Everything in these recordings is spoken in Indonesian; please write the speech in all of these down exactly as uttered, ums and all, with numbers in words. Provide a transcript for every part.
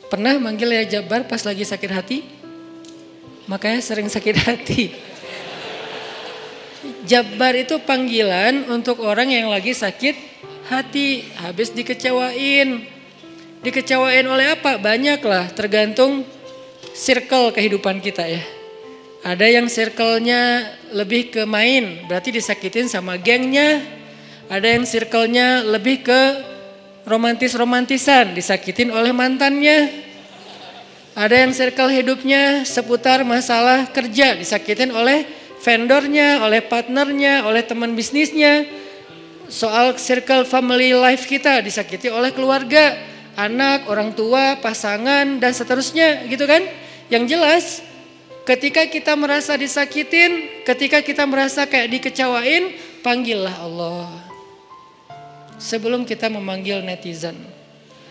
Pernah manggil ya Jabbar pas lagi sakit hati? Makanya sering sakit hati. Jabbar itu panggilan untuk orang yang lagi sakit hati, habis dikecewain. Dikecewain oleh apa? Banyak lah, tergantung circle kehidupan kita ya. Ada yang circle-nya lebih ke main, berarti disakitin sama gengnya. Ada yang circle-nya lebih ke romantis-romantisan, disakitin oleh mantannya. Ada yang circle hidupnya seputar masalah kerja, disakitin oleh vendornya, oleh partnernya, oleh teman bisnisnya. Soal circle family life kita disakiti oleh keluarga, anak, orang tua, pasangan, dan seterusnya gitu kan. Yang jelas ketika kita merasa disakitin, ketika kita merasa kayak dikecewain, panggillah Allah. Sebelum kita memanggil netizen.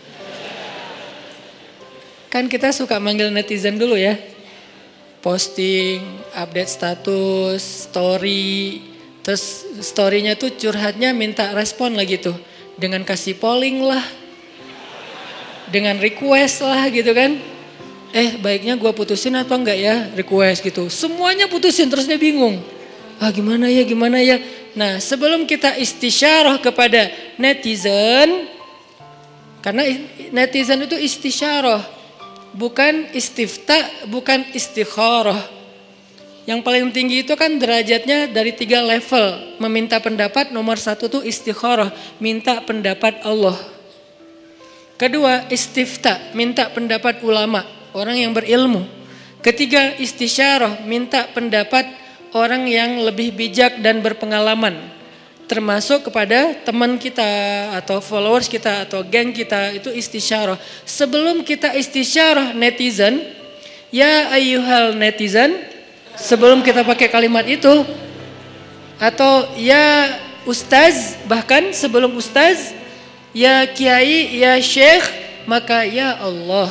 Kan kita suka manggil netizen dulu ya. Posting, update status, story. Terus storynya tuh curhatnya minta respon lagi tuh. Dengan kasih polling lah. Dengan request lah gitu kan. Eh baiknya gue putusin atau enggak ya, request gitu. Semuanya putusin terus dia bingung. Ah gimana ya, gimana ya. Nah sebelum kita istisyarah kepada netizen. Karena netizen itu istisyarah. Bukan istifta, bukan istikharah. Yang paling tinggi itu kan derajatnya dari tiga level. Meminta pendapat, nomor satu tuh istikharah. Minta pendapat Allah. Kedua istifta, minta pendapat ulama. Orang yang berilmu. Ketiga istisyarah, minta pendapat orang yang lebih bijak dan berpengalaman. Termasuk kepada teman kita atau followers kita atau geng kita, itu istisyarah. Sebelum kita istisyarah netizen, ya ayyuhal netizen, sebelum kita pakai kalimat itu, atau ya ustaz, bahkan sebelum ustaz, ya kiai, ya syekh, maka ya Allah.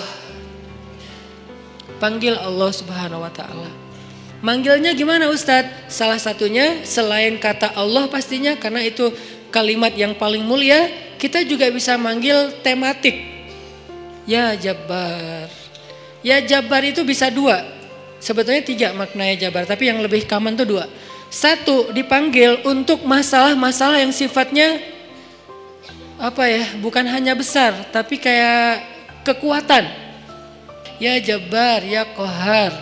Panggil Allah Subhanahu wa ta'ala. Manggilnya gimana Ustadz? Salah satunya selain kata Allah pastinya, karena itu kalimat yang paling mulia, kita juga bisa manggil tematik. Ya Jabbar. Ya Jabbar itu bisa dua. Sebetulnya tiga maknanya Jabbar, tapi yang lebih common tuh dua. Satu, dipanggil untuk masalah-masalah yang sifatnya apa ya? Bukan hanya besar, tapi kayak kekuatan. Ya Jabbar, ya Qahar.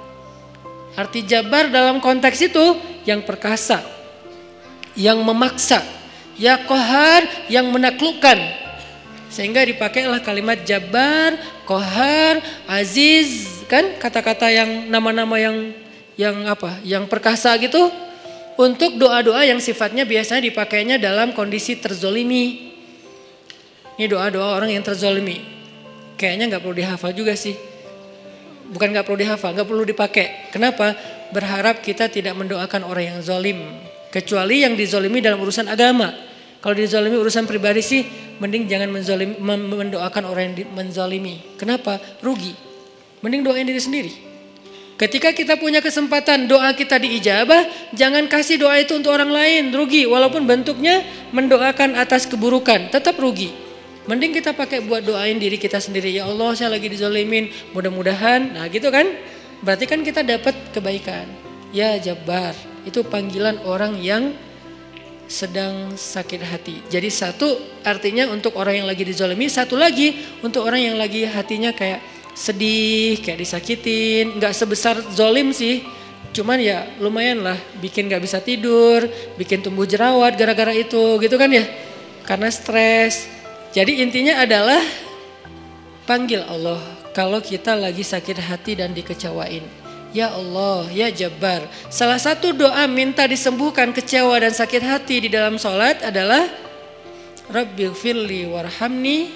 Arti Jabbar dalam konteks itu yang perkasa, yang memaksa, ya Qahar yang menaklukkan. Sehingga dipakailah kalimat Jabbar, Qahar, Aziz, kan kata-kata yang nama-nama yang yang apa? Yang perkasa gitu untuk doa-doa yang sifatnya biasanya dipakainya dalam kondisi terzolimi. Ini doa-doa orang yang terzolimi. Kayaknya nggak perlu dihafal juga sih. Bukan gak perlu dihafal, gak perlu dipakai. Kenapa? Berharap kita tidak mendoakan orang yang zalim. Kecuali yang dizolimi dalam urusan agama. Kalau dizolimi urusan pribadi sih, mending jangan menzolimi, mendoakan orang yang menzolimi. Kenapa? Rugi. Mending doain diri sendiri. Ketika kita punya kesempatan doa kita diijabah, jangan kasih doa itu untuk orang lain. Rugi, walaupun bentuknya mendoakan atas keburukan, tetap rugi. Mending kita pakai buat doain diri kita sendiri. Ya Allah saya lagi dizolimin, mudah-mudahan. Nah gitu kan. Berarti kan kita dapat kebaikan. Ya Jabbar, itu panggilan orang yang sedang sakit hati. Jadi satu artinya untuk orang yang lagi dizolimi. Satu lagi untuk orang yang lagi hatinya kayak sedih, kayak disakitin. Gak sebesar zolim sih. Cuman ya lumayan lah, bikin gak bisa tidur, bikin tumbuh jerawat gara-gara itu gitu kan ya. Karena stres. Jadi intinya adalah panggil Allah kalau kita lagi sakit hati dan dikecewain. Ya Allah, ya Jabbar. Salah satu doa minta disembuhkan kecewa dan sakit hati di dalam sholat adalah Rabbighfirli warhamni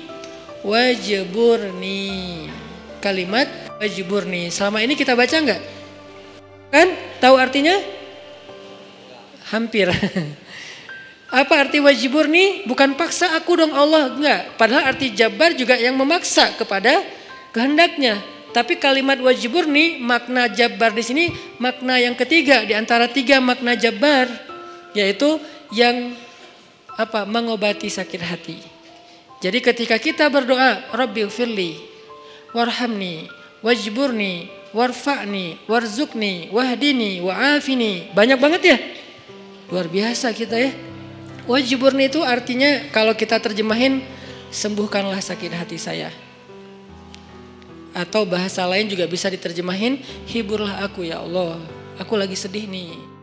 wajburni. Kalimat wajburni. Selama ini kita baca enggak? Kan? Tahu artinya? Hampir. Apa arti wajburni? Bukan paksa aku dong Allah, enggak. Padahal arti Jabbar juga yang memaksa kepada kehendaknya. Tapi kalimat wajburni, makna Jabbar di sini makna yang ketiga di antara tiga makna Jabbar, yaitu yang apa? Mengobati sakit hati. Jadi ketika kita berdoa, Rabbighfirli, warhamni, wajburni, warfa'ni, warzuqni, wahdini, wa'afini. Banyak banget ya? Luar biasa kita ya. Wajburni itu artinya kalau kita terjemahin, sembuhkanlah sakit hati saya. Atau bahasa lain juga bisa diterjemahin, hiburlah aku ya Allah, aku lagi sedih nih.